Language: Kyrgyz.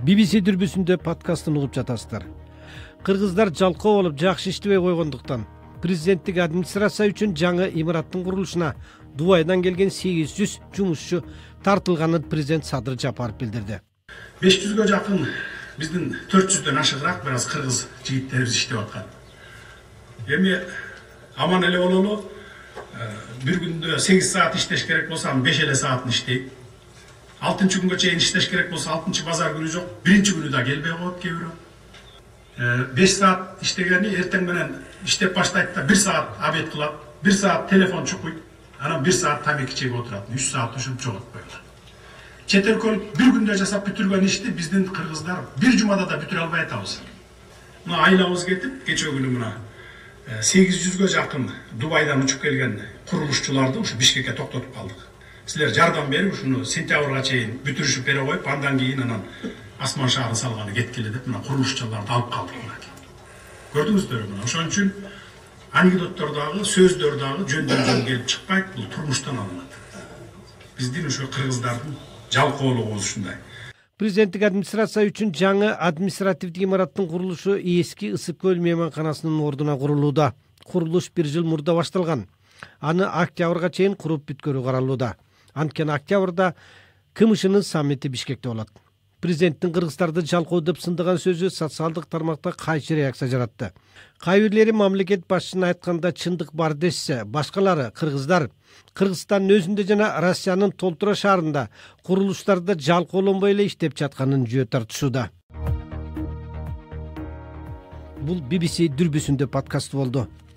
BBC дүрбүсүндө подкастын угуп жатасыздар. Кыргыздар жалкоо болуп жакшы иштебей койгондуктан президенттик администрация үчүн жаңы имараттын курулушуна Дубайдан келген 800 жумушчу тартылганын президент Садыр Жапаров билдирди. 500гө жакын биздин 400дөн ашыгыраак бир аз кыргыз жигиттерибиз иштеп аткан. Эми аман эле бололу, бир күндө 8 саат иштеш керек болсо, 5 эле саатын иштейт. 6 күнгө чейин иштеш керек болсо, 6 базар күнү жок, 1 күнү да келбей коет кээ бирөө. 5 саат иштегени эртең менен иштеп баштайт да 1 саат обед кылат, 1 саат телефон чукуйт, анан 1 саат тамеки чегип отурат, 3 саат ушинтип жоготпойлор. Чет өлкөлүк бир күндө жасап бүтүргөн ишти биздин кыргыздар бир жумада да бүтүрө албай атабыз. Мына айлабыз кетип, кече күнү мына 800гө жакын Дубайдан учуп келген курулушчуларды ушу Бишкекке токтотуп калдык. Силер жардам берип, ушуну сентябрга чейин бүтүрүшүп бере коюп, андан кийин анан асман шаарын салганы кеткиле деп мына курулушчуларды алып калдык мына. Көрдүңүздөр мына ошон үчүн анекдоттор дагы, сөздөр дагы жөн келип чыкпайт, бул турмуштан алынат. Биздин ошо кыргыздардын жалкоолугу ушундай. Президенттик администрация үчүн жаңы административдик имараттын курулушу эски Ысык көл мейманканасынын ордуна курулууда. Курулуш 1 жыл мурда башталган. Аны октябрга чейин куруп бүткөрүү каралууда. Анткени октябрда КМШнын саммити Бишкекте болот. Президенттин кыргыздарды жалкоо деп сындаган сөзү социалдык тармакта кайчы реакция жаратты. Кай бирлери мамлекет башчысына айтканда чындык бар дешсе, башкалары кыргыздар Кыргызстандын өзүндө жана Россиянын Толтура шаарында курулуштарда жалкоолонбой эле иштеп жатканын жөө тартышууда. Бул BBC дүрбүсүндө подкаст болду.